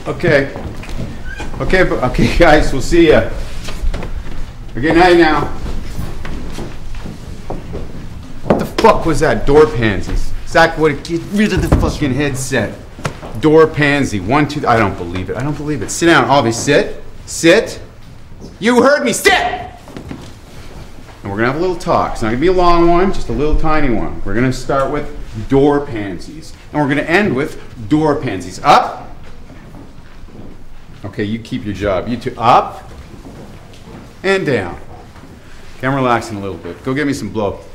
Okay. Okay, guys, we'll see ya. Okay, night now. What the fuck was that? Door pansies. Exactly what it, get rid of the fucking headset. Door pansy. 1, 2, I don't believe it. I don't believe it. Sit down, Avi. Sit. Sit. You heard me. Sit! And we're gonna have a little talk. It's not gonna be a long one, just a little tiny one. We're gonna start with door pansies. And we're gonna end with door pansies. Up. Okay, you keep your job. You two, up and down. Okay, I'm relaxing a little bit. Go get me some blow.